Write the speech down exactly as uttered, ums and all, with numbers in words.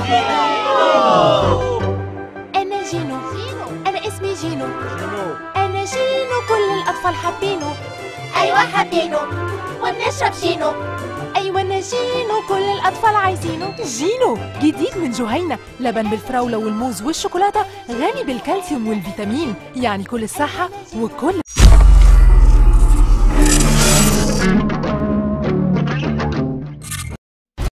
أنا جينو. أنا اسمي جينو. أنا جينو كل الأطفال حابينه. أيوة حابينه ونشرب جينو. أيوة أنا جينو كل الأطفال عايزينه. جينو جديد من جهينة، لبن بالفراولة والموز والشوكولاتة، غني بالكالسيوم والفيتامين، يعني كل الصحة وكل